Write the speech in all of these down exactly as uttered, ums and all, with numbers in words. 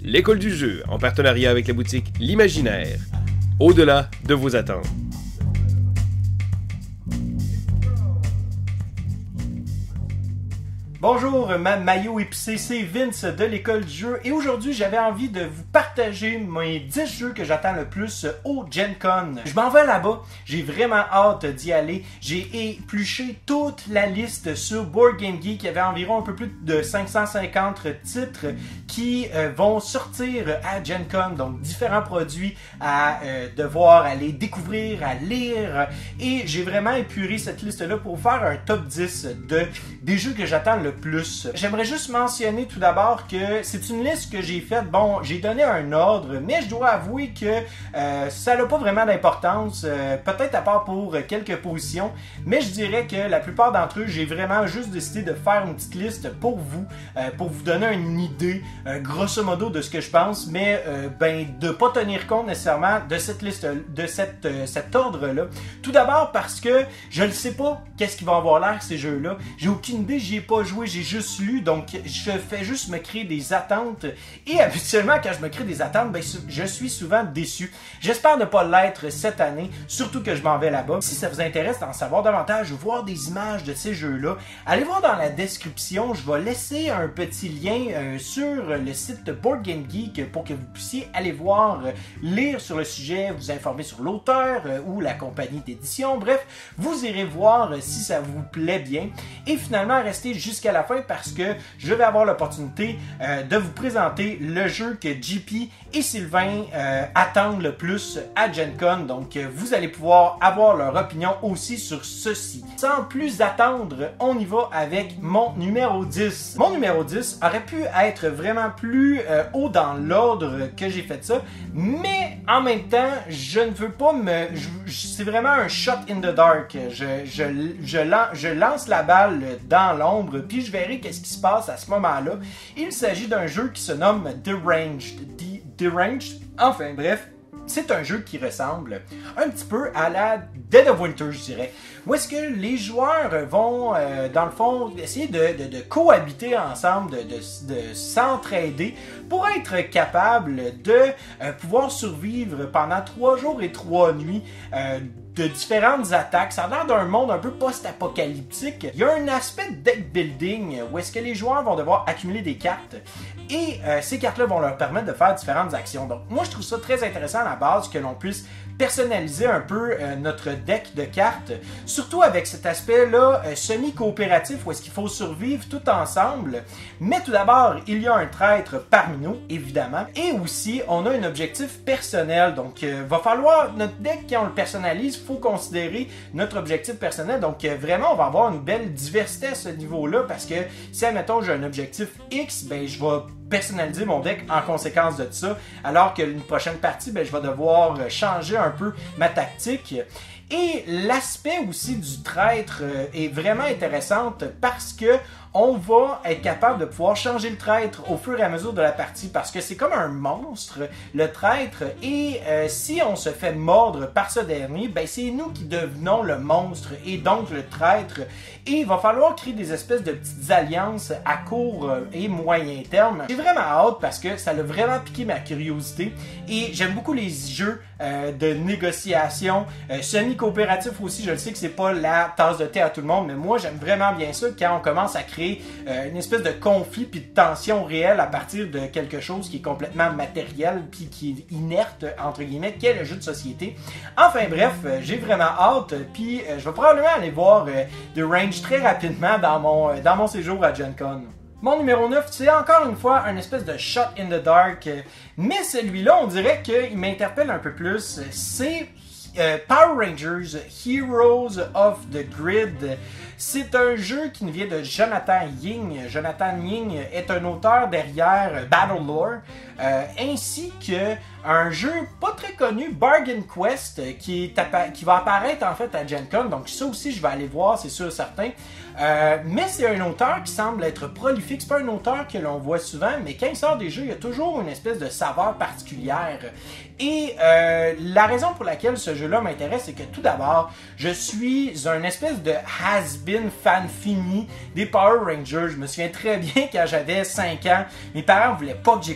l'école du jeu, en partenariat avec la boutique L'Imaginaire. Au-delà de vos attentes. Bonjour, ma maillot épicé, c'est Vince de l'école du jeu et aujourd'hui j'avais envie de vous partager mes dix jeux que j'attends le plus au Gen Con. Je m'en vais là-bas, j'ai vraiment hâte d'y aller. J'ai épluché toute la liste sur Board Game Geek. Il y avait environ un peu plus de cinq cent cinquante titres qui euh, vont sortir à Gen Con, donc différents produits à euh, devoir aller découvrir, à lire, et j'ai vraiment épuré cette liste-là pour faire un top dix de, des jeux que j'attends le plus. J'aimerais juste mentionner tout d'abord que c'est une liste que j'ai faite. Bon, j'ai donné un ordre, mais je dois avouer que euh, ça n'a pas vraiment d'importance, euh, peut-être à part pour quelques positions, mais je dirais que la plupart d'entre eux, j'ai vraiment juste décidé de faire une petite liste pour vous, euh, pour vous donner une idée, euh, grosso modo, de ce que je pense, mais euh, ben, de pas tenir compte nécessairement de cette liste, de cette, euh, cet ordre-là. Tout d'abord parce que je ne sais pas qu'est-ce qui va avoir l'air ces jeux-là. J'ai aucune idée, j'y ai pas joué, j'ai juste lu, donc je fais juste me créer des attentes. Et habituellement, quand je me crée des attentes, ben, je suis souvent déçu. J'espère ne pas l'être cette année, surtout que je m'en vais là-bas. Si ça vous intéresse d'en savoir davantage ou voir des images de ces jeux-là, allez voir dans la description, je vais laisser un petit lien euh, sur le site Board Game Geek pour que vous puissiez aller voir, euh, lire sur le sujet, vous informer sur l'auteur euh, ou la compagnie d'édition. Bref, vous irez voir euh, si ça vous plaît bien. Et finalement, restez jusqu'à la fin parce que je vais avoir l'opportunité euh, de vous présenter le jeu que J P et Sylvain euh, attendent le plus à Gen Con. Donc, euh, vous allez pouvoir avoir leur opinion aussi sur ceci. Sans plus attendre, on y va avec mon numéro dix. Mon numéro dix aurait pu être vraiment plus euh, haut dans l'ordre que j'ai fait ça, mais en même temps, je ne veux pas me... C'est vraiment un shot in the dark. Je, je, je, lan je lance la balle dans l'ombre, puis je verrai qu'est-ce qui se passe à ce moment-là. Il s'agit d'un jeu qui se nomme Deranged. Deranged. Enfin bref, c'est un jeu qui ressemble un petit peu à la Dead of Winter, je dirais. Où est-ce que les joueurs vont, euh, dans le fond, essayer de, de, de cohabiter ensemble, de, de, de s'entraider pour être capable de euh, pouvoir survivre pendant trois jours et trois nuits euh, de différentes attaques. Ça a l'air d'un monde un peu post-apocalyptique. Il y a un aspect deck building où est-ce que les joueurs vont devoir accumuler des cartes et euh, ces cartes-là vont leur permettre de faire différentes actions. Donc moi je trouve ça très intéressant à la base que l'on puisse personnaliser un peu euh, notre deck de cartes, surtout avec cet aspect-là euh, semi-coopératif où est-ce qu'il faut survivre tout ensemble. Mais tout d'abord, il y a un traître parmi nous, évidemment, et aussi on a un objectif personnel. Donc, il euh, va falloir, notre deck, quand on le personnalise, il faut considérer notre objectif personnel. Donc, euh, vraiment, on va avoir une belle diversité à ce niveau-là parce que si, admettons, j'ai un objectif X, ben je vais personnaliser mon deck en conséquence de ça, alors que une prochaine partie, ben, je vais devoir changer un peu ma tactique. Et l'aspect aussi du traître est vraiment intéressant parce que on va être capable de pouvoir changer le traître au fur et à mesure de la partie parce que c'est comme un monstre, le traître, et euh, si on se fait mordre par ce dernier, ben c'est nous qui devenons le monstre et donc le traître, et il va falloir créer des espèces de petites alliances à court et moyen terme. J'ai vraiment hâte parce que ça a vraiment piqué ma curiosité et j'aime beaucoup les jeux euh, de négociation, euh, semi-coopératif aussi. Je le sais que c'est pas la tasse de thé à tout le monde, mais moi j'aime vraiment bien ça quand on commence à créer Euh, une espèce de conflit puis de tension réelle à partir de quelque chose qui est complètement matériel puis qui est inerte, entre guillemets, qu'est le jeu de société. Enfin bref, euh, j'ai vraiment hâte puis euh, je vais probablement aller voir euh, Deranged très rapidement dans mon, euh, dans mon séjour à Gen Con. Mon numéro neuf, c'est encore une fois un espèce de shot in the dark, mais celui-là, on dirait qu'il m'interpelle un peu plus. C'est euh, Power Rangers Heroes of the Grid. C'est un jeu qui nous vient de Jonathan Ying. Jonathan Ying est un auteur derrière Battlelore, euh, ainsi que un jeu pas très connu, Bargain Quest, qui, est qui va apparaître en fait à Gen Con. Donc ça aussi, je vais aller voir, c'est sûr certain. Euh, mais c'est un auteur qui semble être prolifique. C'est pas un auteur que l'on voit souvent, mais quand il sort des jeux, il y a toujours une espèce de saveur particulière. Et euh, la raison pour laquelle ce jeu-là m'intéresse, c'est que tout d'abord, je suis un espèce de has-been fan fini des Power Rangers. Je me souviens très bien quand j'avais cinq ans, mes parents voulaient pas que j'écoute Power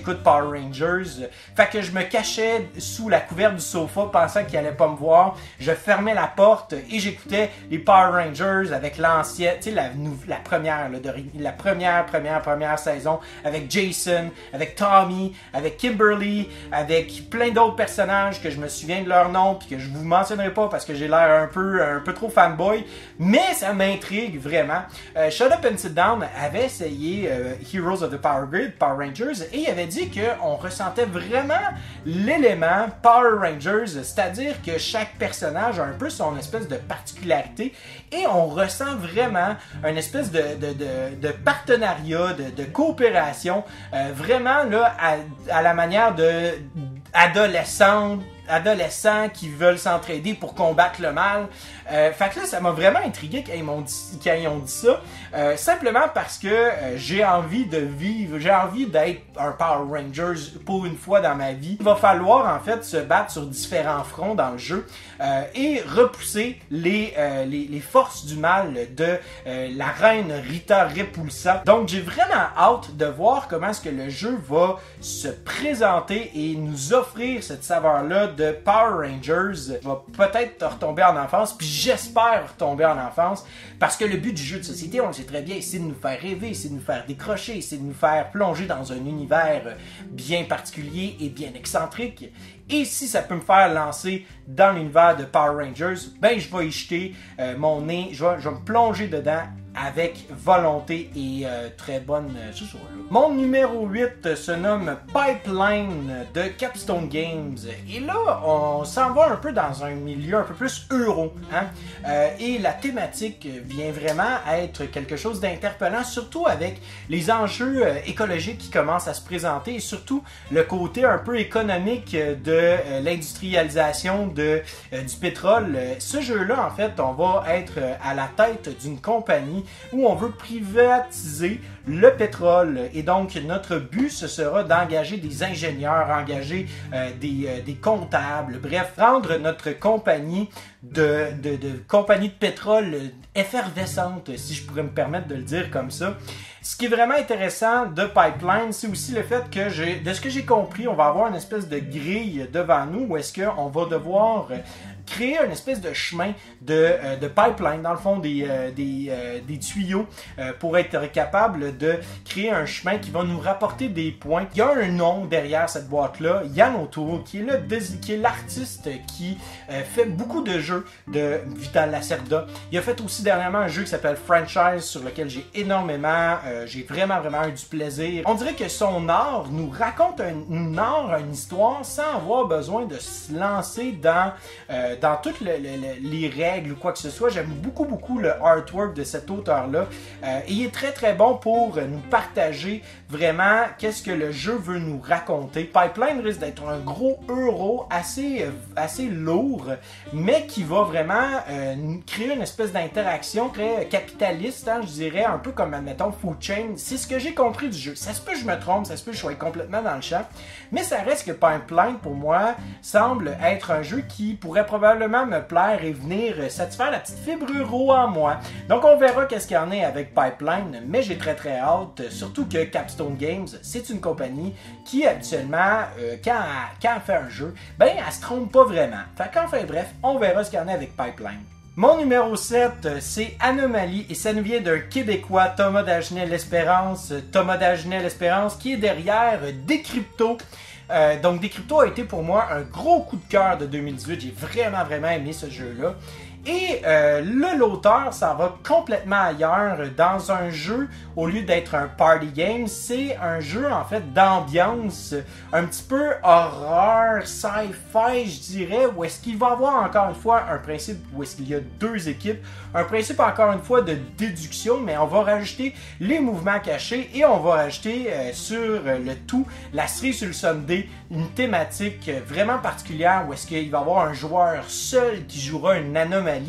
Power Rangers. Fait que je me cachais sous la couverte du sofa pensant qu'il allait pas me voir. Je fermais la porte et j'écoutais les Power Rangers avec l'ancienne, tu sais, la, la première, là, de, la première, première, première saison avec Jason, avec Tommy, avec Kimberly, avec plein d'autres personnages que je me souviens de leur nom puis que je vous mentionnerai pas parce que j'ai l'air un peu, un peu trop fanboy, mais ça m'intrigue vraiment. Euh, Shut Up and Sit Down avait essayé euh, Heroes of the Power Grid, Power Rangers, et il avait dit qu'on ressentait vraiment l'élément Power Rangers, c'est-à-dire que chaque personnage a un peu son espèce de particularité et on ressent vraiment une espèce de, de, de, de partenariat, de, de coopération, euh, vraiment là à, à la manière de adolescents, adolescents qui veulent s'entraider pour combattre le mal. Euh, fait que là, ça m'a vraiment intrigué quand ils m'ont dit, quand ils ont dit ça. Euh, simplement parce que euh, j'ai envie de vivre, j'ai envie d'être un Power Rangers pour une fois dans ma vie. Il va falloir en fait se battre sur différents fronts dans le jeu euh, et repousser les, euh, les, les forces du mal de euh, la reine Rita Repulsa. Donc j'ai vraiment hâte de voir comment est-ce que le jeu va se présenter et nous offrir cette saveur-là de Power Rangers. Va peut-être retomber en enfance, puis j'espère retomber en enfance, parce que le but du jeu de société, on le sait très bien, c'est de nous faire rêver, c'est de nous faire décrocher, c'est de nous faire plonger dans un univers bien particulier et bien excentrique. Et si ça peut me faire lancer dans l'univers de Power Rangers, ben je vais y jeter euh, mon nez, je vais, je vais me plonger dedans avec volonté et euh, très bonne euh, ce soir là. Mon numéro huit se nomme Pipeline de Capstone Games. Et là, on s'en va un peu dans un milieu un peu plus euro. Hein? Euh, et la thématique vient vraiment être quelque chose d'interpellant, surtout avec les enjeux euh, écologiques qui commencent à se présenter et surtout le côté un peu économique de euh, l'industrialisation de, euh, du pétrole. Ce jeu-là, en fait, on va être euh, à la tête d'une compagnie où on veut privatiser le pétrole. Et donc, notre but, ce sera d'engager des ingénieurs, engager euh, des, euh, des comptables, bref, rendre notre compagnie de, de, de compagnie de pétrole effervescente, si je pourrais me permettre de le dire comme ça. Ce qui est vraiment intéressant de Pipeline, c'est aussi le fait que, j'ai, de ce que j'ai compris, on va avoir une espèce de grille devant nous où est-ce qu'on va devoir créer une espèce de chemin de, euh, de pipeline, dans le fond des, euh, des, euh, des tuyaux euh, pour être capable de créer un chemin qui va nous rapporter des points. Il y a un nom derrière cette boîte-là, Yann O'Toole, qui est, le, qui est l'artiste qui euh, fait beaucoup de jeux de Vital Lacerda. Il a fait aussi dernièrement un jeu qui s'appelle Franchise, sur lequel j'ai énormément, euh, j'ai vraiment vraiment eu du plaisir. On dirait que son art nous raconte un, une art, une histoire, sans avoir besoin de se lancer dans euh, dans toutes le, le, les règles ou quoi que ce soit. J'aime beaucoup beaucoup le artwork de cet auteur-là. Euh, et il est très très bon pour nous partager vraiment qu'est-ce que le jeu veut nous raconter. Pipeline risque d'être un gros euro assez, assez lourd, mais qui va vraiment euh, créer une espèce d'interaction très capitaliste, hein, je dirais, un peu comme, admettons, Food Chain. C'est ce que j'ai compris du jeu. Ça se peut que je me trompe, ça se peut que je sois complètement dans le champ, mais ça reste que Pipeline, pour moi, semble être un jeu qui pourrait probablement me plaire et venir satisfaire la petite fibre euro en moi. Donc on verra qu'est-ce qu'il y en est avec Pipeline, mais j'ai très très hâte, surtout que Capstone Games, c'est une compagnie qui habituellement, euh, quand, elle, quand elle fait un jeu, ben elle se trompe pas vraiment. Fait qu'enfin bref, on verra ce qu'il y en a avec Pipeline. Mon numéro sept, c'est Anomalie, et ça nous vient d'un Québécois, Thomas Dagenet-L'Espérance. Thomas Dagenet-L'Espérance qui est derrière Décrypto. Euh, donc Décrypto a été pour moi un gros coup de cœur de deux mille dix-huit. J'ai vraiment vraiment aimé ce jeu-là. Et euh, là, l'auteur s'en va complètement ailleurs dans un jeu, au lieu d'être un party game, c'est un jeu en fait d'ambiance, un petit peu horreur, sci-fi je dirais, où est-ce qu'il va avoir encore une fois un principe où est-ce qu'il y a deux équipes, un principe encore une fois de déduction, mais on va rajouter les mouvements cachés et on va rajouter euh, sur le tout la cerise sur le Sunday, une thématique vraiment particulière où est-ce qu'il va y avoir un joueur seul qui jouera une anomalie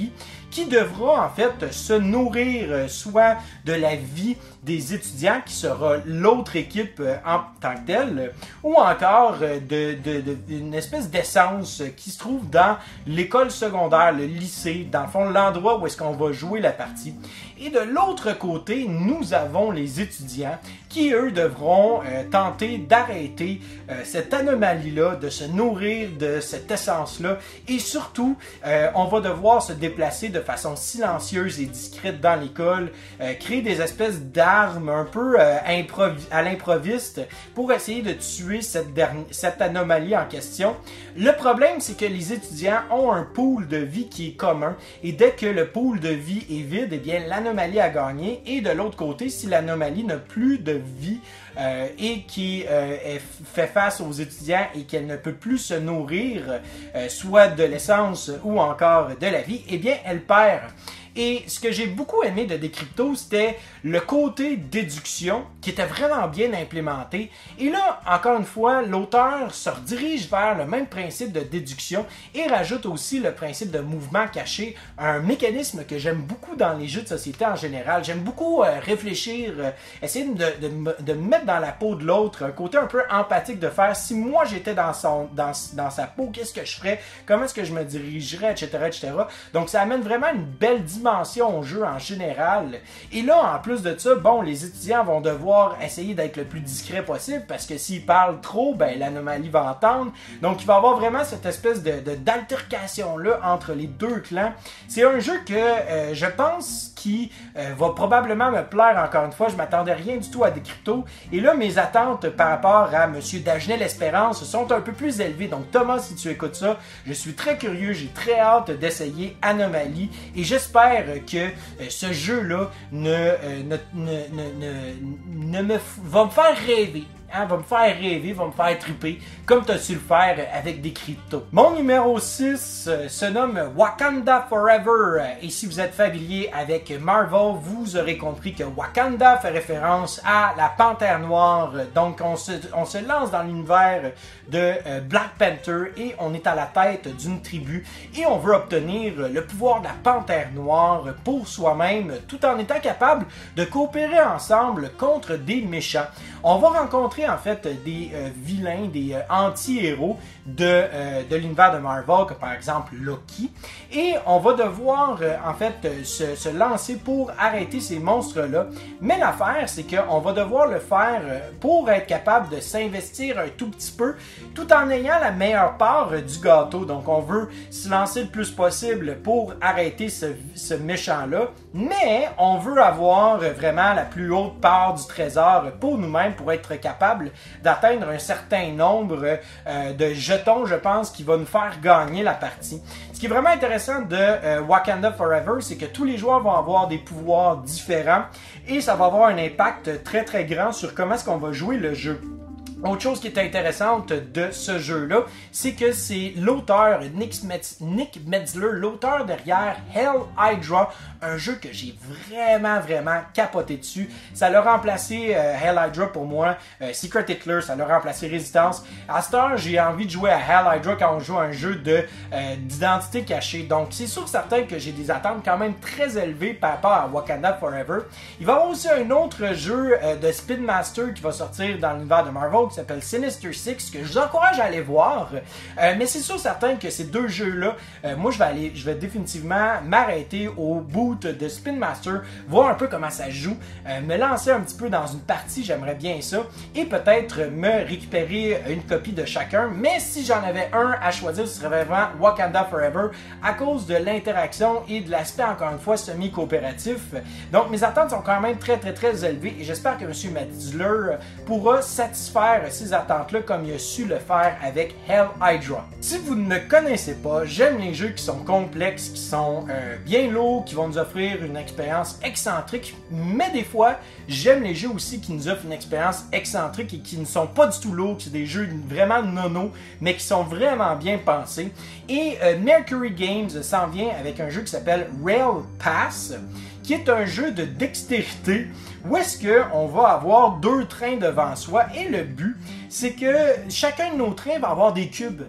qui devra en fait se nourrir euh, soit de la vie des étudiants, qui sera l'autre équipe euh, en tant que telle, euh, ou encore euh, de, de, de, une espèce d'essence qui se trouve dans l'école secondaire, le lycée, dans le fond l'endroit où est-ce qu'on va jouer la partie. Et de l'autre côté, nous avons les étudiants qui, eux, devront euh, tenter d'arrêter euh, cette anomalie-là, de se nourrir de cette essence-là. Et surtout, euh, on va devoir se déplacer de façon silencieuse et discrète dans l'école, euh, créer des espèces d'armes un peu euh, à l'improviste pour essayer de tuer cette, cette anomalie en question. Le problème, c'est que les étudiants ont un pool de vie qui est commun. Et dès que le pool de vie est vide, eh bien, l'anomalie a gagné. Et de l'autre côté, si l'anomalie n'a plus de vie euh, et qui euh, est fait face aux étudiants et qu'elle ne peut plus se nourrir euh, soit de l'essence ou encore de la vie, eh bien elle perd. Et ce que j'ai beaucoup aimé de Decrypto, c'était le côté déduction qui était vraiment bien implémenté. Et là, encore une fois, l'auteur se redirige vers le même principe de déduction et rajoute aussi le principe de mouvement caché, un mécanisme que j'aime beaucoup dans les jeux de société en général. J'aime beaucoup euh, réfléchir, euh, essayer de, de, de me mettre dans la peau de l'autre, un côté un peu empathique de faire si moi j'étais dans, son, dans, dans sa peau, qu'est-ce que je ferais, comment est-ce que je me dirigerais, et cetera, et cetera. Donc ça amène vraiment une belle dimension dimension au jeu en général. Et là, en plus de ça, bon, les étudiants vont devoir essayer d'être le plus discret possible parce que s'ils parlent trop, ben l'anomalie va entendre. Donc, il va y avoir vraiment cette espèce de, de d'altercation-là entre les deux clans. C'est un jeu que euh, je pense qui euh, va probablement me plaire encore une fois. Je m'attendais rien du tout à Decrypto. Et là, mes attentes par rapport à Monsieur Dagenais-L'Espérance sont un peu plus élevées. Donc, Thomas, si tu écoutes ça, je suis très curieux, j'ai très hâte d'essayer Anomalie. Et j'espère que euh, ce jeu-là ne, euh, ne, ne, ne, ne me va me faire rêver. Hein, va me faire rêver, va me faire triper, comme tu as su le faire avec Decrypto. Mon numéro six euh, se nomme Wakanda Forever. Et si vous êtes familier avec Marvel, vous aurez compris que Wakanda fait référence à la Panthère Noire. Donc, on se, on se lance dans l'univers de euh, Black Panther et on est à la tête d'une tribu et on veut obtenir le pouvoir de la Panthère Noire pour soi-même, tout en étant capable de coopérer ensemble contre des méchants. On va rencontrer en fait des euh, vilains, des euh, anti-héros de, euh, de l'univers de Marvel, comme par exemple Loki, et on va devoir euh, en fait euh, se, se lancer pour arrêter ces monstres-là. Mais l'affaire, c'est qu'on va devoir le faire euh, pour être capable de s'investir un tout petit peu, tout en ayant la meilleure part euh, du gâteau. Donc on veut se lancer le plus possible pour arrêter ce, ce méchant-là, mais on veut avoir euh, vraiment la plus haute part du trésor pour nous-mêmes, pour être capable d'atteindre un certain nombre euh, de jetons, je pense, qui va nous faire gagner la partie. Ce qui est vraiment intéressant de euh, Wakanda Forever, c'est que tous les joueurs vont avoir des pouvoirs différents et ça va avoir un impact très très grand sur comment est-ce qu'on va jouer le jeu. Autre chose qui est intéressante de ce jeu-là, c'est que c'est l'auteur, Nick, Metz, Nick Metzler, l'auteur derrière Hell Hydra, un jeu que j'ai vraiment, vraiment capoté dessus. Ça l'a remplacé, euh, Hell Hydra pour moi, euh, Secret Hitler, ça l'a remplacé Résistance. À cette heure, j'ai envie de jouer à Hell Hydra quand on joue à un jeu de euh, d'identité cachée. Donc, c'est sûr certain que j'ai des attentes quand même très élevées par rapport à Wakanda Forever. Il va y avoir aussi un autre jeu euh, de Spin Master qui va sortir dans l'univers de Marvel, qui s'appelle Sinister Six, que je vous encourage à aller voir. Euh, mais c'est sûr certain que ces deux jeux-là, euh, moi je vais aller, je vais définitivement m'arrêter au boot de Spin Master, voir un peu comment ça joue, euh, me lancer un petit peu dans une partie, j'aimerais bien ça, et peut-être me récupérer une copie de chacun. Mais si j'en avais un à choisir, ce serait vraiment Wakanda Forever, à cause de l'interaction et de l'aspect, encore une fois, semi-coopératif. Donc mes attentes sont quand même très très très élevées, et j'espère que M. Metzler pourra satisfaire ces attentes-là comme il a su le faire avec Hell Hydra. Si vous ne connaissez pas, j'aime les jeux qui sont complexes, qui sont euh, bien lourds, qui vont nous offrir une expérience excentrique, mais des fois, j'aime les jeux aussi qui nous offrent une expérience excentrique et qui ne sont pas du tout lourds, qui sont des jeux vraiment nono, mais qui sont vraiment bien pensés. Et euh, Mercury Games s'en vient avec un jeu qui s'appelle Rail Pass, qui est un jeu de dextérité où est-ce qu'on va avoir deux trains devant soi et le but, c'est que chacun de nos trains va avoir des cubes.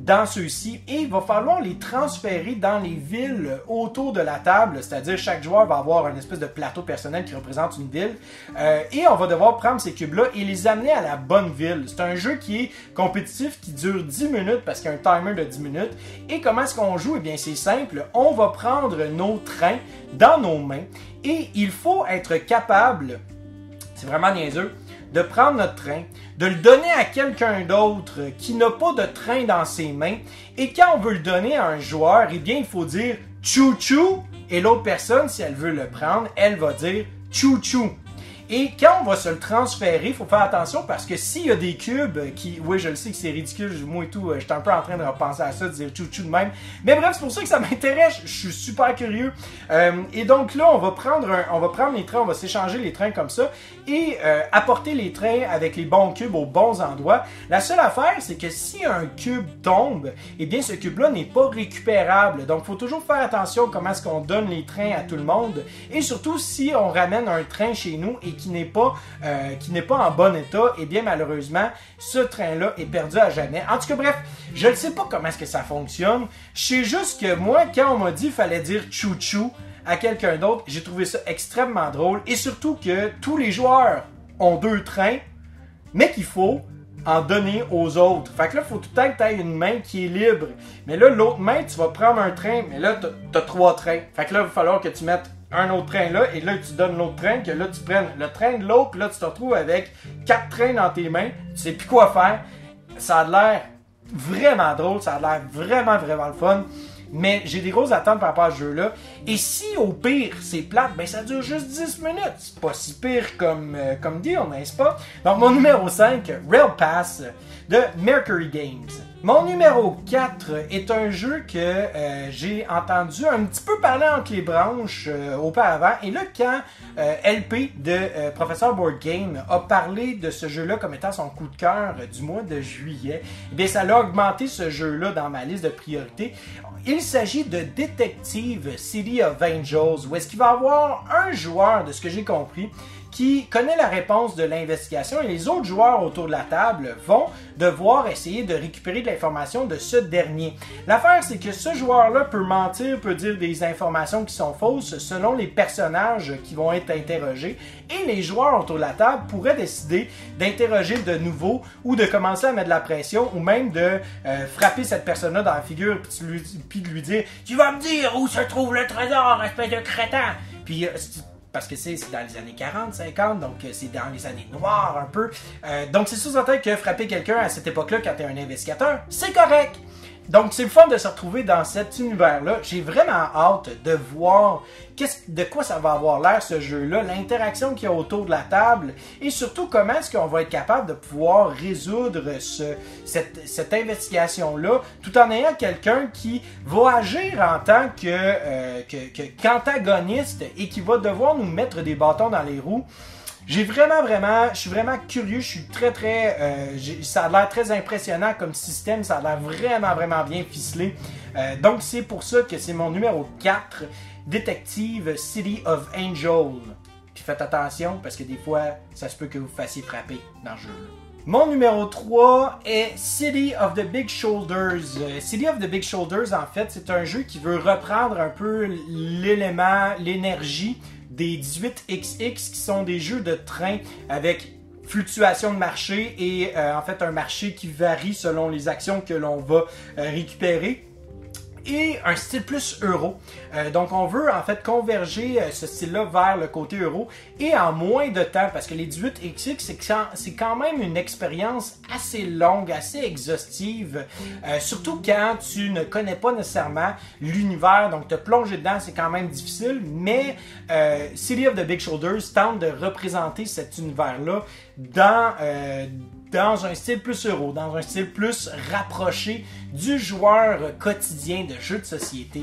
dans ceux-ci et il va falloir les transférer dans les villes autour de la table, c'est-à-dire chaque joueur va avoir un espèce de plateau personnel qui représente une ville euh, et on va devoir prendre ces cubes-là et les amener à la bonne ville. C'est un jeu qui est compétitif, qui dure dix minutes parce qu'il y a un timer de dix minutes. Et comment est-ce qu'on joue? Eh bien, c'est simple. On va prendre nos trains dans nos mains et il faut être capable, c'est vraiment niaiseux, de prendre notre train, de le donner à quelqu'un d'autre qui n'a pas de train dans ses mains. Et quand on veut le donner à un joueur, eh bien, il faut dire « chou-chou » et l'autre personne, si elle veut le prendre, elle va dire « chou-chou ». Et quand on va se le transférer, il faut faire attention parce que s'il y a des cubes qui... Oui, je le sais que c'est ridicule, moi et tout, j'étais un peu en train de repenser à ça, de dire chou-chou de même. Mais bref, c'est pour ça que ça m'intéresse, je suis super curieux. Euh, et donc là, on va prendre un, on va prendre les trains, on va s'échanger les trains comme ça et euh, apporter les trains avec les bons cubes aux bons endroits. La seule affaire, c'est que si un cube tombe, eh bien ce cube-là n'est pas récupérable. Donc, il faut toujours faire attention comment est-ce qu'on donne les trains à tout le monde. Et surtout, si on ramène un train chez nous et qui n'est pas euh, qui n'est pas en bon état, et eh bien malheureusement, ce train-là est perdu à jamais. En tout cas, bref, je ne sais pas comment est-ce que ça fonctionne. Je sais juste que moi, quand on m'a dit qu'il fallait dire chou-chou à quelqu'un d'autre, j'ai trouvé ça extrêmement drôle. Et surtout que tous les joueurs ont deux trains, mais qu'il faut en donner aux autres. Fait que là, il faut tout le temps que tu aies une main qui est libre. Mais là, l'autre main, tu vas prendre un train, mais là, tu as trois trains. Fait que là, il va falloir que tu mettes un autre train là, et là, tu donnes l'autre train, que là, tu prennes le train de l'autre, puis là, tu te retrouves avec quatre trains dans tes mains, tu sais plus quoi faire. Ça a l'air vraiment drôle, ça a l'air vraiment, vraiment le fun. Mais j'ai des grosses attentes par rapport à ce jeu-là. Et si, au pire, c'est plate, ben ça dure juste dix minutes. C'est pas si pire comme, euh, comme deal, n'est-ce pas? Donc, mon numéro cinq, Rail Pass, de Mercury Games. Mon numéro quatre est un jeu que euh, j'ai entendu un petit peu parler entre les branches euh, auparavant. Et là, quand euh, L P de euh, Professeur Board Game a parlé de ce jeu-là comme étant son coup de cœur euh, du mois de juillet, eh bien, ça a augmenté ce jeu-là dans ma liste de priorités. Il s'agit de Detective City of Angels, où est-ce qu'il va y avoir un joueur, de ce que j'ai compris, qui connaît la réponse de l'investigation et les autres joueurs autour de la table vont devoir essayer de récupérer de l'information de ce dernier. L'affaire, c'est que ce joueur-là peut mentir, peut dire des informations qui sont fausses selon les personnages qui vont être interrogés et les joueurs autour de la table pourraient décider d'interroger de nouveau ou de commencer à mettre de la pression ou même de euh, frapper cette personne-là dans la figure puis, lui, puis de lui dire « Tu vas me dire où se trouve le trésor, espèce de crétin! » Puis... Euh, parce que c'est dans les années quarante, cinquante, donc c'est dans les années noires un peu. Euh, donc c'est sous-entendu que frapper quelqu'un à cette époque-là quand tu es un investigateur, c'est correct. Donc c'est le fun de se retrouver dans cet univers-là. J'ai vraiment hâte de voir de quoi ça va avoir l'air ce jeu-là, l'interaction qu'il y a autour de la table et surtout comment est-ce qu'on va être capable de pouvoir résoudre ce, cette, cette investigation-là tout en ayant quelqu'un qui va agir en tant que, euh, que, que, qu'antagoniste et qui va devoir nous mettre des bâtons dans les roues. J'ai vraiment, vraiment, je suis vraiment curieux, je suis très, très, euh, ça a l'air très impressionnant comme système, ça a l'air vraiment, vraiment bien ficelé. Euh, donc, c'est pour ça que c'est mon numéro quatre, Detective City of Angels. Puis faites attention, parce que des fois, ça se peut que vous vous fassiez frapper dans le jeu. Mon numéro trois est City of the Big Shoulders. Euh, City of the Big Shoulders, en fait, c'est un jeu qui veut reprendre un peu l'élément, l'énergie des dix-huit X X qui sont des jeux de train avec fluctuation de marché et euh, en fait un marché qui varie selon les actions que l'on va euh, récupérer. Et un style plus euro. Euh, donc on veut en fait converger euh, ce style-là vers le côté euro et en moins de temps parce que les dix-huit X X c'est quand, c'est quand même une expérience assez longue, assez exhaustive, euh, surtout quand tu ne connais pas nécessairement l'univers, donc te plonger dedans c'est quand même difficile, mais euh, City of the Big Shoulders tente de représenter cet univers-là dans... Euh, dans un style plus euro, dans un style plus rapproché du joueur quotidien de jeux de société.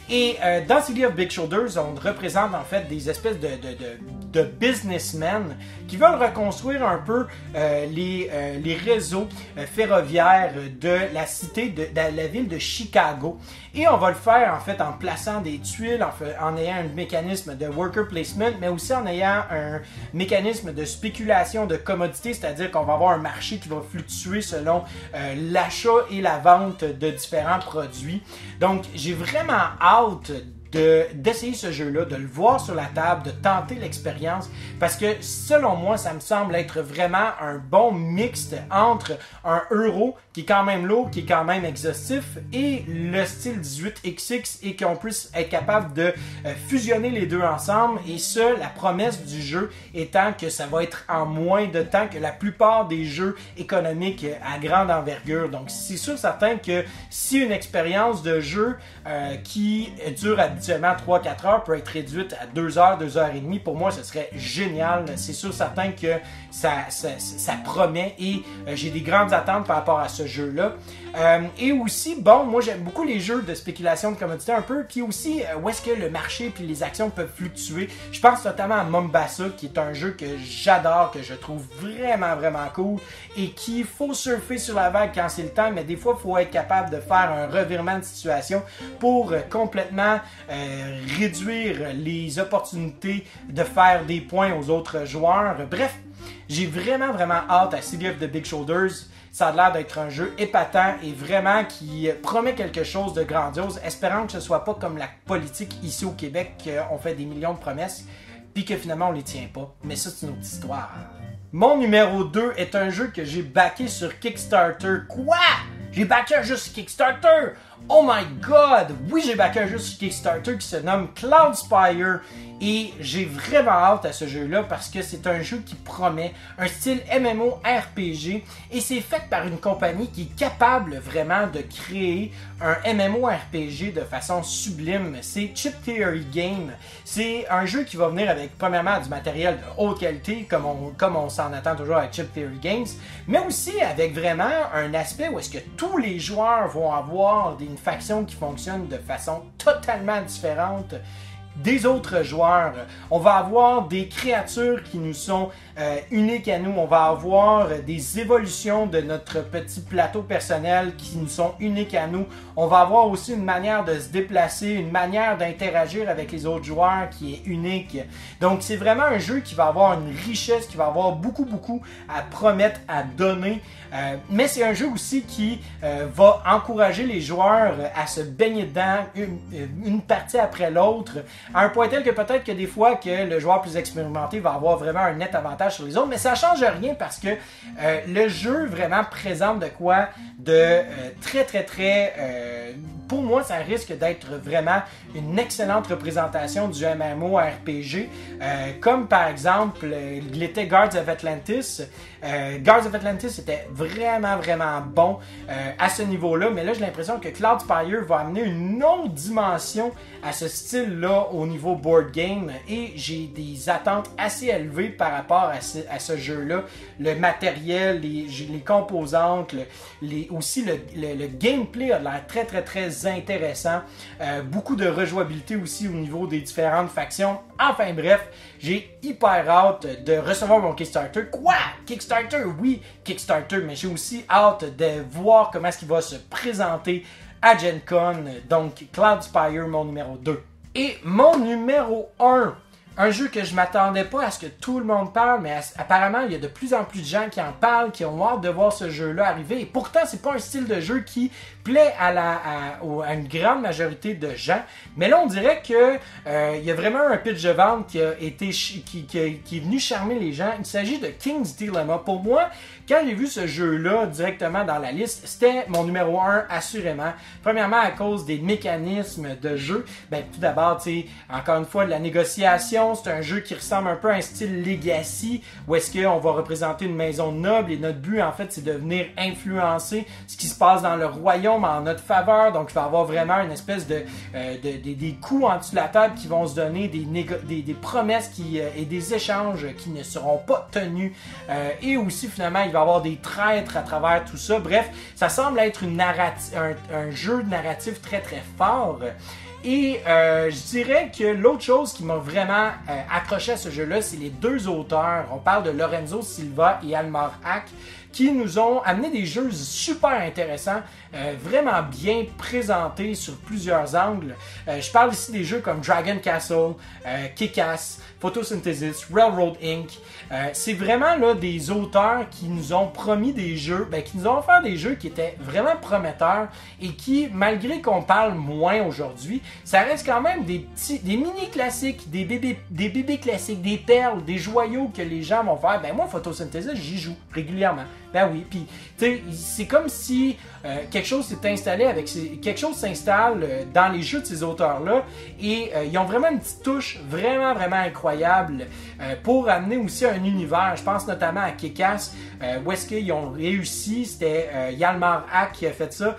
Et euh, dans City of Big Shoulders, on représente en fait des espèces de, de, de, de businessmen qui veulent reconstruire un peu euh, les, euh, les réseaux euh, ferroviaires de la cité, de, de la ville de Chicago. Et on va le faire en fait en plaçant des tuiles, en, fait, en ayant un mécanisme de worker placement, mais aussi en ayant un mécanisme de spéculation de commodités, c'est-à-dire qu'on va avoir un marché qui va fluctuer selon euh, l'achat et la vente de différents produits. Donc j'ai vraiment hâte de d'essayer ce jeu-là, de le voir sur la table, de tenter l'expérience, parce que selon moi, ça me semble être vraiment un bon mixte entre un euro qui est quand même lourd, qui est quand même exhaustif, et le style dix-huit X X, et qu'on puisse être capable de euh, fusionner les deux ensemble, et ça, la promesse du jeu étant que ça va être en moins de temps que la plupart des jeux économiques à grande envergure. Donc c'est sûr certain que si une expérience de jeu euh, qui dure à habituellement trois à quatre heures peut être réduite à deux heures, deux heures et demie. Pour moi, ce serait génial. C'est sûr certain que ça, ça, ça promet et euh, j'ai des grandes attentes par rapport à ce jeu-là. Euh, et aussi, bon, moi j'aime beaucoup les jeux de spéculation de commodité un peu, puis aussi euh, où est-ce que le marché puis les actions peuvent fluctuer. Je pense notamment à Mombasa, qui est un jeu que j'adore, que je trouve vraiment, vraiment cool et qu'il faut surfer sur la vague quand c'est le temps, mais des fois, il faut être capable de faire un revirement de situation pour euh, complètement euh, réduire les opportunités de faire des points aux autres joueurs. Bref, j'ai vraiment, vraiment hâte à City of the Big Shoulders. Ça a l'air d'être un jeu épatant et vraiment qui promet quelque chose de grandiose, espérant que ce soit pas comme la politique ici au Québec, qu'on fait des millions de promesses, puis que finalement on les tient pas. Mais ça, c'est une autre histoire. Mon numéro deux est un jeu que j'ai backé sur Kickstarter. Quoi? J'ai backé un jeu sur Kickstarter! Oh my god! Oui, j'ai backé un jeu sur Kickstarter qui se nomme Cloudspire. Et j'ai vraiment hâte à ce jeu-là parce que c'est un jeu qui promet un style M M O R P G et c'est fait par une compagnie qui est capable vraiment de créer un M M O R P G de façon sublime. C'est Chip Theory Game. C'est un jeu qui va venir avec premièrement du matériel de haute qualité comme on, comme on s'en attend toujours avec Chip Theory Games, mais aussi avec vraiment un aspect où est-ce que tous les joueurs vont avoir une faction qui fonctionne de façon totalement différente des autres joueurs. On va avoir des créatures qui nous sont euh, uniques à nous. On va avoir des évolutions de notre petit plateau personnel qui nous sont uniques à nous. On va avoir aussi une manière de se déplacer, une manière d'interagir avec les autres joueurs qui est unique. Donc c'est vraiment un jeu qui va avoir une richesse, qui va avoir beaucoup beaucoup à promettre, à donner. Euh, mais c'est un jeu aussi qui euh, va encourager les joueurs à se baigner dedans une, une partie après l'autre, à un point tel que peut-être que des fois que le joueur plus expérimenté va avoir vraiment un net avantage sur les autres, mais ça change rien parce que euh, le jeu vraiment présente de quoi de euh, très très très euh, pour moi, ça risque d'être vraiment une excellente représentation du M M O R P G, euh, comme par exemple l'était Guards of Atlantis. Euh, Guards of Atlantis était vraiment, vraiment bon euh, à ce niveau-là, mais là, j'ai l'impression que Cloudspire va amener une autre dimension à ce style-là au niveau board game, et j'ai des attentes assez élevées par rapport à ce, à ce jeu-là. Le matériel, les, les composantes, le, les, aussi le, le, le gameplay a l'air très, très, très intéressant. Euh, beaucoup de rejouabilité aussi au niveau des différentes factions. Enfin bref, j'ai hyper hâte de recevoir mon Kickstarter. Quoi? Kickstarter? Oui, Kickstarter, mais j'ai aussi hâte de voir comment est-ce qu'il va se présenter à Gen Con. Donc, Cloudspire, mon numéro deux. Et mon numéro un, un jeu que je m'attendais pas à ce que tout le monde parle, mais apparemment, il y a de plus en plus de gens qui en parlent, qui ont hâte de voir ce jeu-là arriver. Et pourtant, c'est pas un style de jeu qui plaît à, la, à, à une grande majorité de gens. Mais là, on dirait que euh, il y a vraiment un pitch de vente qui a été qui, qui, qui est venu charmer les gens. Il s'agit de King's Dilemma. Pour moi, quand j'ai vu ce jeu-là directement dans la liste, c'était mon numéro un assurément. Premièrement, à cause des mécanismes de jeu. Ben, tout d'abord, tu sais, encore une fois, de la négociation. C'est un jeu qui ressemble un peu à un style Legacy, où est-ce qu'on va représenter une maison noble, et notre but, en fait, c'est de venir influencer ce qui se passe dans le royaume en notre faveur. Donc, il va y avoir vraiment une espèce de, euh, de, de des coups en dessous de la table qui vont se donner, des, des, des promesses qui, euh, et des échanges qui ne seront pas tenus. Euh, et aussi, finalement, il va y avoir des traîtres à travers tout ça. Bref, ça semble être une narrati- un, un jeu de narratif très, très fort. Et euh, je dirais que l'autre chose qui m'a vraiment euh, accroché à ce jeu-là, c'est les deux auteurs. On parle de Lorenzo Silva et Almar Hack, qui nous ont amené des jeux super intéressants, euh, vraiment bien présentés sur plusieurs angles. Euh, je parle ici des jeux comme Dragon Castle, euh, Kick-Ass, Photosynthesis, Railroad Incorporated. Euh, c'est vraiment là des auteurs qui nous ont promis des jeux, ben, qui nous ont offert des jeux qui étaient vraiment prometteurs et qui, malgré qu'on parle moins aujourd'hui, ça reste quand même des petits, des mini classiques, des bébés, des bébés classiques, des perles, des joyaux que les gens vont faire. Ben moi, Photosynthesis, j'y joue régulièrement. Ben oui, puis tu sais, c'est comme si euh, quelque chose s'est installé avec ces, quelque chose s'installe euh, dans les jeux de ces auteurs-là et euh, ils ont vraiment une petite touche vraiment vraiment incroyable euh, pour amener aussi un univers. Je pense notamment à Kick-Ass, euh, où est-ce qu'ils ont réussi, c'était euh, Hjalmar Hack qui a fait ça.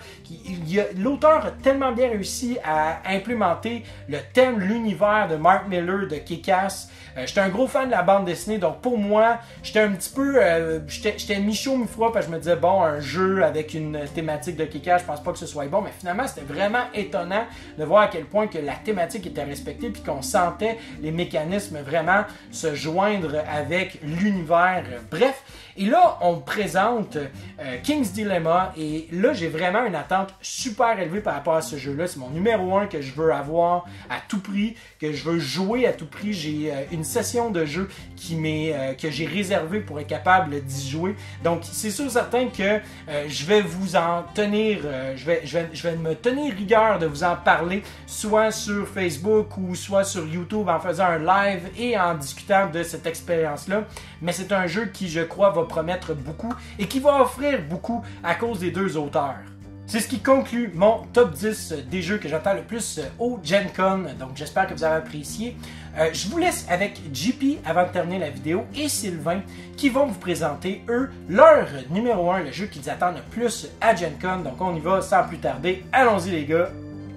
L'auteur a tellement bien réussi à implémenter le thème, l'univers de Mark Miller de Kick-Ass. Euh, j'étais un gros fan de la bande dessinée, donc pour moi, j'étais un petit peu, euh, j'étais mi-chaud mi-froid parce que je me disais bon, un jeu avec une thématique de Kick-Ass, je pense pas que ce soit bon, mais finalement c'était vraiment étonnant de voir à quel point que la thématique était respectée puis qu'on sentait les mécanismes vraiment se joindre avec l'univers. Bref, et là on présente euh, King's Dilemma et là j'ai vraiment une attente super élevée par rapport à ce jeu-là. C'est mon numéro un que je veux avoir à tout prix, que je veux jouer à tout prix. J'ai euh, une session de jeu qui m'est euh, que j'ai réservée pour être capable d'y jouer. Donc c'est sûr certain que euh, je vais vous en tenir, euh, je, vais, je, vais, je vais me tenir rigueur de vous en parler, soit sur Facebook ou soit sur YouTube en faisant un live et en discutant de cette expérience-là. Mais c'est un jeu qui, je crois, va promettre beaucoup et qui va offrir beaucoup à cause des deux auteurs. C'est ce qui conclut mon top dix des jeux que j'attends le plus au Gen Con. Donc j'espère que vous avez apprécié. Euh, je vous laisse avec J P avant de terminer la vidéo et Sylvain qui vont vous présenter, eux, leur numéro un, le jeu qu'ils attendent le plus à Gen Con. Donc on y va sans plus tarder. Allons-y les gars!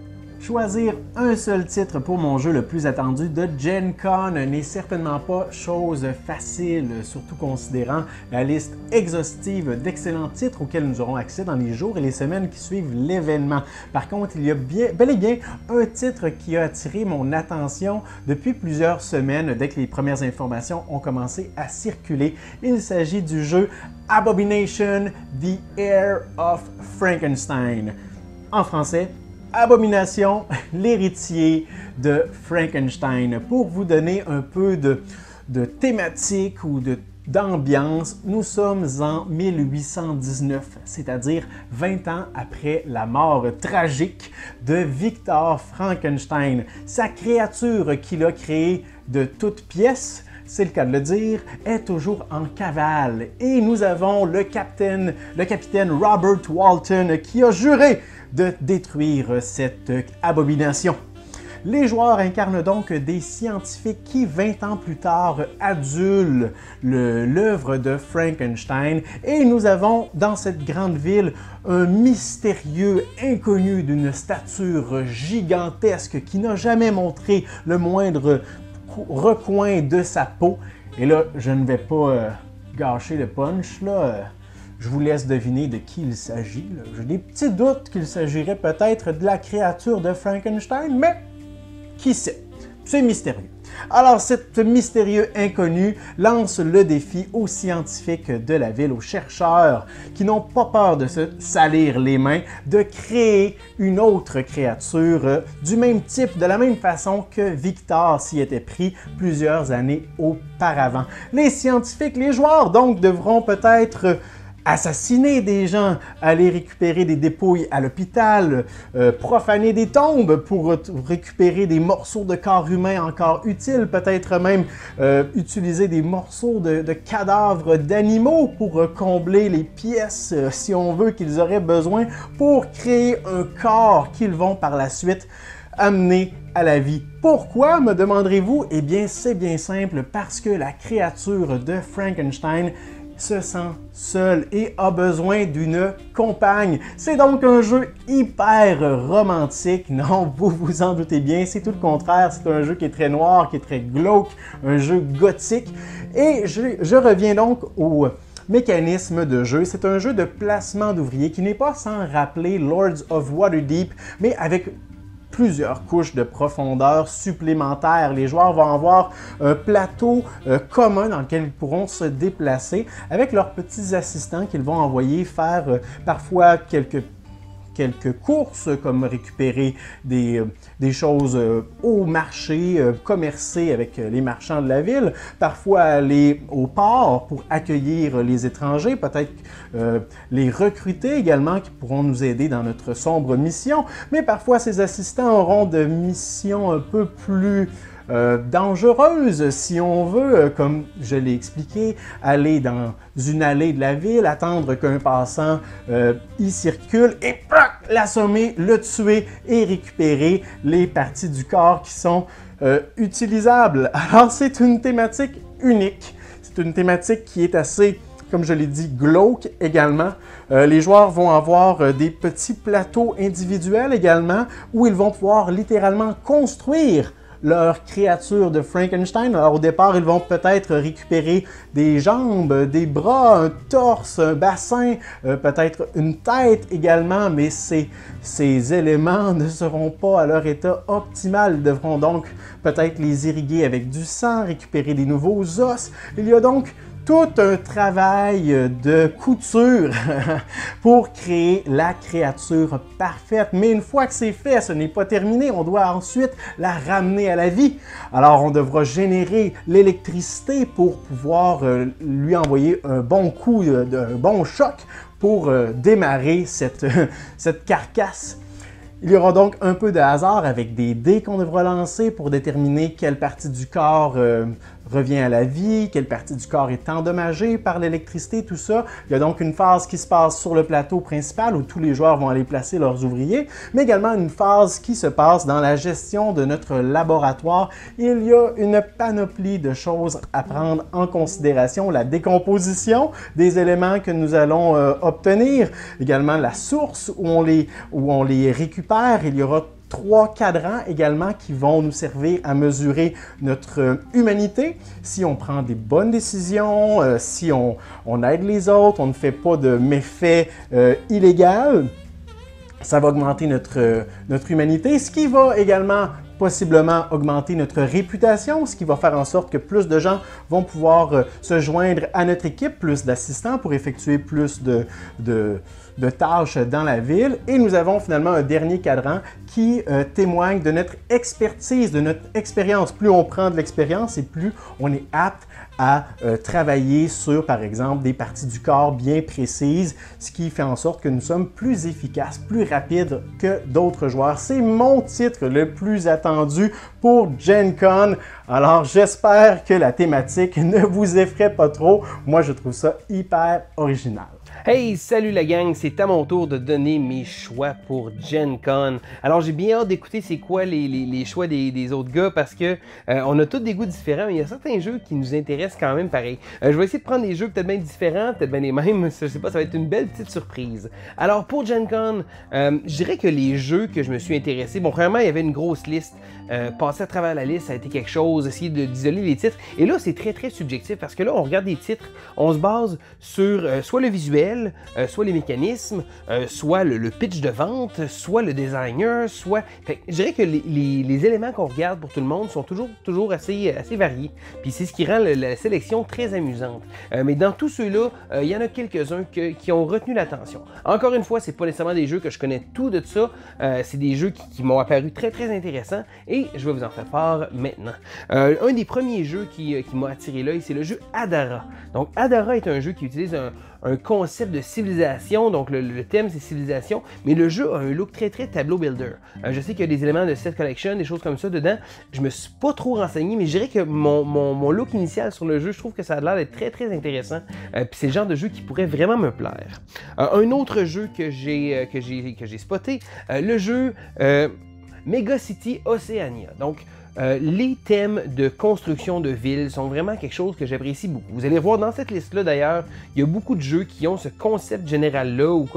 Choisir un seul titre pour mon jeu le plus attendu de Gen Con n'est certainement pas chose facile, surtout considérant la liste exhaustive d'excellents titres auxquels nous aurons accès dans les jours et les semaines qui suivent l'événement. Par contre, il y a bien, bel et bien un titre qui a attiré mon attention depuis plusieurs semaines dès que les premières informations ont commencé à circuler. Il s'agit du jeu Abomination: The Heir of Frankenstein. En français, Abomination, l'héritier de Frankenstein. Pour vous donner un peu de, de thématique ou de d'ambiance, nous sommes en mille huit cent dix-neuf, c'est-à-dire vingt ans après la mort tragique de Victor Frankenstein. Sa créature qu'il a créée de toutes pièces, c'est le cas de le dire, est toujours en cavale. Et nous avons le capitaine, le capitaine Robert Walton qui a juré de détruire cette abomination. Les joueurs incarnent donc des scientifiques qui, vingt ans plus tard, adulent l'œuvre de Frankenstein et nous avons dans cette grande ville un mystérieux inconnu d'une stature gigantesque qui n'a jamais montré le moindre recoin de sa peau. Et là, je ne vais pas euh, gâcher le punch, là. Euh, Je vous laisse deviner de qui il s'agit. J'ai des petits doutes qu'il s'agirait peut-être de la créature de Frankenstein, mais qui sait? C'est mystérieux. Alors, cet mystérieux inconnu lance le défi aux scientifiques de la ville, aux chercheurs qui n'ont pas peur de se salir les mains, de créer une autre créature du même type, de la même façon que Victor s'y était pris plusieurs années auparavant. Les scientifiques, les joueurs donc, devront peut-être assassiner des gens, aller récupérer des dépouilles à l'hôpital, euh, profaner des tombes pour récupérer des morceaux de corps humains encore utiles, peut-être même euh, utiliser des morceaux de, de cadavres d'animaux pour euh, combler les pièces, euh, si on veut, qu'ils auraient besoin pour créer un corps qu'ils vont par la suite amener à la vie. Pourquoi, me demanderez-vous? Eh bien, c'est bien simple, parce que la créature de Frankenstein se sent seul et a besoin d'une compagne. C'est donc un jeu hyper romantique. Non, vous vous en doutez bien, c'est tout le contraire. C'est un jeu qui est très noir, qui est très glauque, un jeu gothique. Et je, je reviens donc au mécanisme de jeu. C'est un jeu de placement d'ouvriers qui n'est pas sans rappeler Lords of Waterdeep, mais avec plusieurs couches de profondeur supplémentaires. Les joueurs vont avoir un plateau euh, commun dans lequel ils pourront se déplacer avec leurs petits assistants qu'ils vont envoyer faire euh, parfois quelques quelques courses comme récupérer des, euh, des choses euh, au marché, euh, commercer avec euh, les marchands de la ville, parfois aller au port pour accueillir les étrangers, peut-être euh, les recruter également qui pourront nous aider dans notre sombre mission, mais parfois ces assistants auront de missions un peu plus Euh, dangereuse, si on veut, euh, comme je l'ai expliqué, aller dans une allée de la ville, attendre qu'un passant euh, y circule et l'assommer, le tuer et récupérer les parties du corps qui sont euh, utilisables. Alors c'est une thématique unique, c'est une thématique qui est assez, comme je l'ai dit, glauque également. Euh, les joueurs vont avoir euh, des petits plateaux individuels également où ils vont pouvoir littéralement construire leur créature de Frankenstein. Alors au départ, ils vont peut-être récupérer des jambes, des bras, un torse, un bassin, euh, peut-être une tête également, mais ces, ces éléments ne seront pas à leur état optimal. Ils devront donc peut-être les irriguer avec du sang, récupérer des nouveaux os. Il y a donc tout un travail de couture pour créer la créature parfaite. Mais une fois que c'est fait, ce n'est pas terminé. On doit ensuite la ramener à la vie. Alors, on devra générer l'électricité pour pouvoir euh, lui envoyer un bon coup, euh, un bon choc pour euh, démarrer cette, cette carcasse. Il y aura donc un peu de hasard avec des dés qu'on devra lancer pour déterminer quelle partie du corps euh, revient à la vie, quelle partie du corps est endommagée par l'électricité, tout ça. Il y a donc une phase qui se passe sur le plateau principal où tous les joueurs vont aller placer leurs ouvriers, mais également une phase qui se passe dans la gestion de notre laboratoire. Il y a une panoplie de choses à prendre en considération, la décomposition des éléments que nous allons euh, obtenir, également la source où on les, où on les récupère. Il y aura trois cadrans également qui vont nous servir à mesurer notre euh, humanité. Si on prend des bonnes décisions, euh, si on, on aide les autres, on ne fait pas de méfaits euh, illégaux, ça va augmenter notre, euh, notre humanité, ce qui va également possiblement augmenter notre réputation, ce qui va faire en sorte que plus de gens vont pouvoir euh, se joindre à notre équipe, plus d'assistants pour effectuer plus de, de, de tâches dans la ville. Et nous avons finalement un dernier cadran qui euh, témoigne de notre expertise, de notre expérience. Plus on prend de l'expérience et plus on est apte à euh, travailler sur, par exemple, des parties du corps bien précises, ce qui fait en sorte que nous sommes plus efficaces, plus rapides que d'autres joueurs. C'est mon titre le plus attendu pour Gen Con. Alors, j'espère que la thématique ne vous effraie pas trop. Moi, je trouve ça hyper original. Hey, salut la gang, c'est à mon tour de donner mes choix pour Gen Con. Alors j'ai bien hâte d'écouter c'est quoi les, les, les choix des, des autres gars parce que euh, on a tous des goûts différents, mais il y a certains jeux qui nous intéressent quand même pareil. Euh, je vais essayer de prendre des jeux peut-être bien différents, peut-être bien les mêmes, je sais pas, ça va être une belle petite surprise. Alors pour Gen Con, euh, je dirais que les jeux que je me suis intéressé, bon premièrement il y avait une grosse liste, euh, passer à travers la liste ça a été quelque chose, essayer d'isoler les titres, et là c'est très très subjectif parce que là on regarde des titres, on se base sur euh, soit le visuel, Euh, soit les mécanismes, euh, soit le, le pitch de vente, soit le designer, soit... Fait, je dirais que les, les, les éléments qu'on regarde pour tout le monde sont toujours, toujours assez, assez variés. Puis c'est ce qui rend le, la sélection très amusante. Euh, mais dans tous ceux-là, il euh, y en a quelques-uns que, qui ont retenu l'attention. Encore une fois, c'est pas nécessairement des jeux que je connais tout de ça. Euh, c'est des jeux qui, qui m'ont apparu très très intéressants et je vais vous en faire part maintenant. Euh, un des premiers jeux qui, qui m'a attiré l'œil, c'est le jeu Adara. Donc Adara est un jeu qui utilise un un concept de civilisation, donc le, le thème c'est civilisation, mais le jeu a un look très très tableau builder. Euh, je sais qu'il y a des éléments de set collection, des choses comme ça dedans, je me suis pas trop renseigné, mais je dirais que mon, mon, mon look initial sur le jeu, je trouve que ça a l'air d'être très très intéressant, euh, puis c'est le genre de jeu qui pourrait vraiment me plaire. Euh, un autre jeu que j'ai euh, que j'ai que j'ai spoté, euh, le jeu euh, Mega City Oceania. Donc Euh, les thèmes de construction de villes sont vraiment quelque chose que j'apprécie beaucoup. Vous allez voir dans cette liste-là d'ailleurs, il y a beaucoup de jeux qui ont ce concept général-là ou comme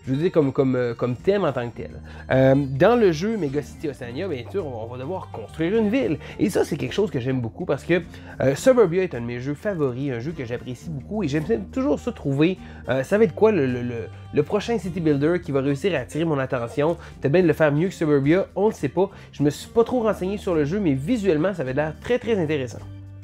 je veux dire comme, comme, euh, comme thème en tant que tel. Euh, dans le jeu Mega City Oceania, bien sûr, on va devoir construire une ville. Et ça, c'est quelque chose que j'aime beaucoup parce que euh, Suburbia est un de mes jeux favoris, un jeu que j'apprécie beaucoup et j'aime toujours ça trouver, euh, ça va être quoi le, le, le, le prochain City Builder qui va réussir à attirer mon attention. Peut-être bien de le faire mieux que Suburbia, on ne sait pas. Je me suis pas trop renseigné sur le jeu, mais visuellement, ça avait l'air très très intéressant.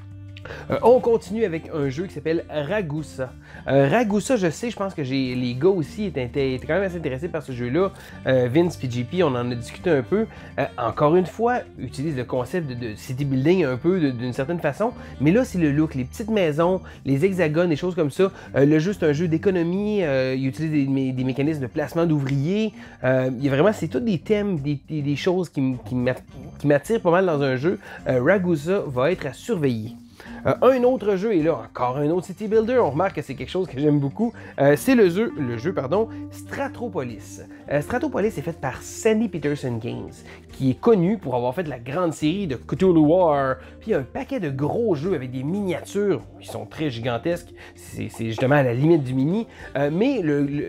Euh, on continue avec un jeu qui s'appelle Ragusa. Euh, Ragusa, je sais, je pense que j'ai les gars aussi étaient, étaient, étaient quand même assez intéressés par ce jeu-là. Euh, Vince et J P, on en a discuté un peu. Euh, encore une fois, utilise le concept de, de city building un peu d'une certaine façon, mais là, c'est le look, les petites maisons, les hexagones, des choses comme ça. Euh, le jeu, c'est un jeu d'économie, euh, il utilise des, des mécanismes de placement d'ouvriers. Euh, il y a vraiment, c'est tous des thèmes, des, des, des choses qui m'attirent pas mal dans un jeu. Euh, Ragusa va être à surveiller. Euh, un autre jeu, et là encore un autre City Builder, on remarque que c'est quelque chose que j'aime beaucoup, euh, c'est le jeu, le jeu pardon, Stratropolis. Euh, Stratropolis est fait par Sandy Peterson Games, qui est connu pour avoir fait la grande série de Cthulhu War, puis un paquet de gros jeux avec des miniatures qui sont très gigantesques, c'est justement à la limite du mini, euh, mais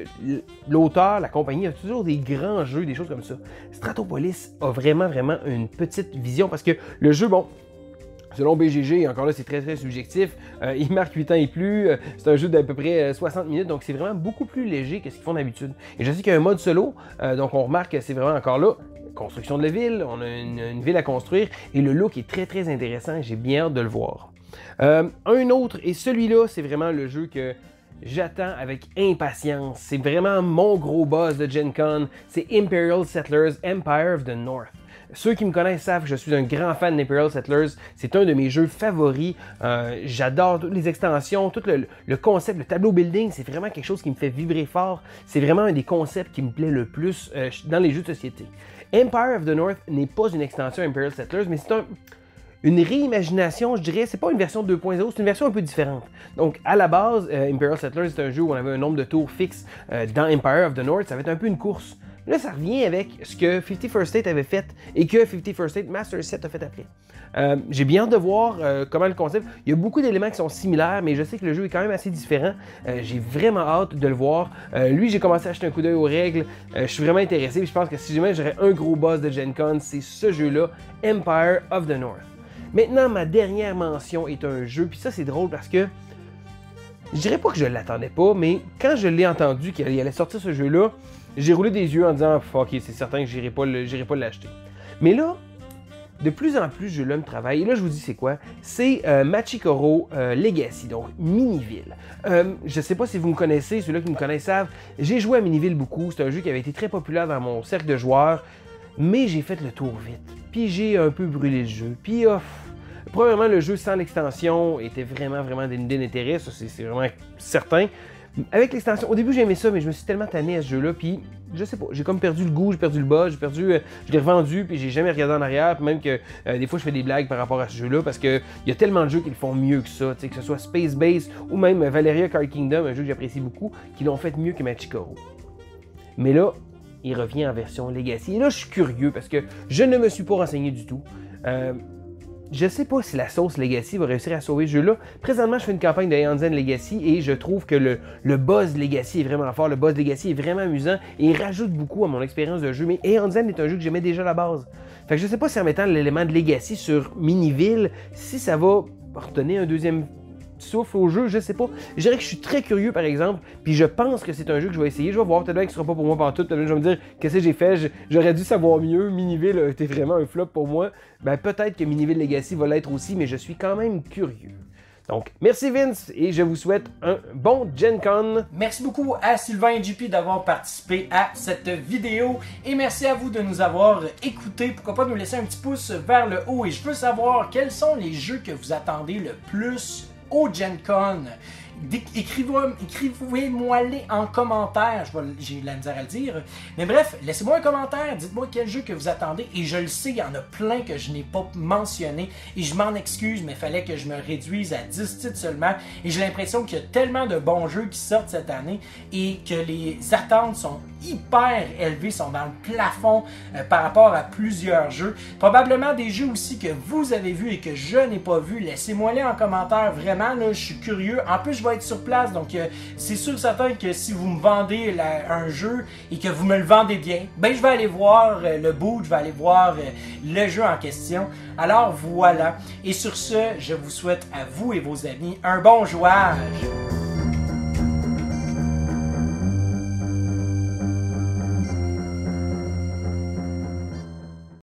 l'auteur, la compagnie a toujours des grands jeux, des choses comme ça. Stratropolis a vraiment vraiment une petite vision parce que le jeu, bon, selon B G G, encore là c'est très très subjectif, euh, il marque huit ans et plus, euh, c'est un jeu d'à peu près soixante minutes, donc c'est vraiment beaucoup plus léger que ce qu'ils font d'habitude. Et je sais qu'il y a un mode solo, euh, donc on remarque que c'est vraiment encore là, construction de la ville, on a une, une ville à construire, et le look est très très intéressant, et j'ai bien hâte de le voir. Euh, un autre, et celui-là c'est vraiment le jeu que j'attends avec impatience, c'est vraiment mon gros boss de Gen Con, c'est Imperial Settlers Empire of the North. Ceux qui me connaissent savent que je suis un grand fan d'Imperial Settlers. C'est un de mes jeux favoris. Euh, J'adore toutes les extensions, tout le, le concept, le tableau building. C'est vraiment quelque chose qui me fait vibrer fort. C'est vraiment un des concepts qui me plaît le plus euh, dans les jeux de société. Empire of the North n'est pas une extension Imperial Settlers, mais c'est un... une réimagination, je dirais, c'est pas une version deux point zéro, c'est une version un peu différente. Donc, à la base, euh, Imperial Settlers, c'est un jeu où on avait un nombre de tours fixe euh, dans Empire of the North, ça va être un peu une course. Là, ça revient avec ce que fifty First State avait fait et que fifty First State Master Set a fait après. Euh, J'ai bien hâte de voir euh, comment le concept... Il y a beaucoup d'éléments qui sont similaires, mais je sais que le jeu est quand même assez différent. Euh, J'ai vraiment hâte de le voir. Euh, lui, j'ai commencé à acheter un coup d'œil aux règles. Euh, je suis vraiment intéressé. Je pense que si jamais j'aurais un gros boss de Gen Con, c'est ce jeu-là, Empire of the North. Maintenant, ma dernière mention est un jeu, puis ça, c'est drôle parce que je dirais pas que je l'attendais pas, mais quand je l'ai entendu qu'il allait sortir ce jeu-là, j'ai roulé des yeux en disant « Ok, c'est certain que j'irai pas l'acheter. » Mais là, de plus en plus, je l'aime travail. Et là, je vous dis c'est quoi? C'est euh, Machikoro euh, Legacy, donc Miniville. Euh, je sais pas si vous me connaissez, ceux-là qui me connaissent savent, j'ai joué à Miniville beaucoup. C'est un jeu qui avait été très populaire dans mon cercle de joueurs, mais j'ai fait le tour vite. Puis j'ai un peu brûlé le jeu. Puis, oh, premièrement, le jeu sans l'extension était vraiment, vraiment dénudé d'intérêt. Ça, c'est vraiment certain. Avec l'extension, au début j'aimais ça, mais je me suis tellement tanné à ce jeu-là, puis je sais pas, j'ai comme perdu le goût, j'ai perdu le buzz, j'ai perdu, euh, je l'ai revendu, puis j'ai jamais regardé en arrière, puis même que euh, des fois je fais des blagues par rapport à ce jeu-là, parce qu'il y a tellement de jeux qui le font mieux que ça, que ce soit Space Base ou même Valeria Card Kingdom, un jeu que j'apprécie beaucoup, qui l'ont fait mieux que Machikoro. Mais là, il revient en version Legacy, et là je suis curieux, parce que je ne me suis pas renseigné du tout. Euh, Je sais pas si la sauce Legacy va réussir à sauver ce jeu-là. Présentement, je fais une campagne de Aeon Zen Legacy et je trouve que le, le buzz Legacy est vraiment fort. Le buzz Legacy est vraiment amusant et il rajoute beaucoup à mon expérience de jeu. Mais Aeon Zen est un jeu que j'aimais déjà à la base. Fait que je sais pas si en mettant l'élément de Legacy sur Miniville, si ça va redonner un deuxième souffle au jeu, je sais pas. Je dirais que je suis très curieux par exemple, puis je pense que c'est un jeu que je vais essayer. Je vais voir, peut-être que ce sera pas pour moi pendant tout. Peut-être que je vais me dire, qu'est-ce que j'ai fait? J'aurais dû savoir mieux. Miniville a été vraiment un flop pour moi. Ben peut-être que Miniville Legacy va l'être aussi, mais je suis quand même curieux. Donc, merci Vince et je vous souhaite un bon Gen Con. Merci beaucoup à Sylvain et J P d'avoir participé à cette vidéo et merci à vous de nous avoir écoutés. Pourquoi pas nous laisser un petit pouce vers le haut et je veux savoir quels sont les jeux que vous attendez le plus au Gen Con. Écrivez-moi-les en commentaire, j'ai de la misère à le dire. Mais bref, laissez-moi un commentaire, dites-moi quel jeu que vous attendez. Et je le sais, il y en a plein que je n'ai pas mentionné. Et je m'en excuse, mais il fallait que je me réduise à dix titres seulement. Et j'ai l'impression qu'il y a tellement de bons jeux qui sortent cette année et que les attentes sont hyper élevés, sont dans le plafond euh, par rapport à plusieurs jeux. Probablement des jeux aussi que vous avez vus et que je n'ai pas vus. Laissez-moi les en commentaire, vraiment, là, je suis curieux. En plus, je vais être sur place, donc euh, c'est sûr certain que si vous me vendez la, un jeu et que vous me le vendez bien, ben je vais aller voir euh, le boot, je vais aller voir euh, le jeu en question. Alors voilà, et sur ce, je vous souhaite à vous et vos amis un bon jouage.